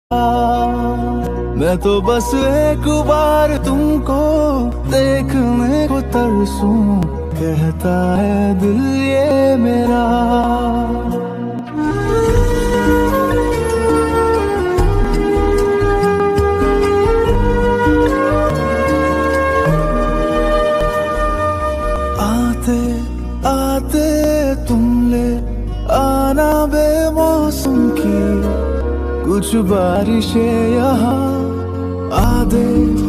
मैं तो बस एक बार तुमको देखने को तरसूं, कहता है दिल ये मेरा। आते आते तुम ले आना बेमौसम की कुछ बारिशें यहाँ, आधे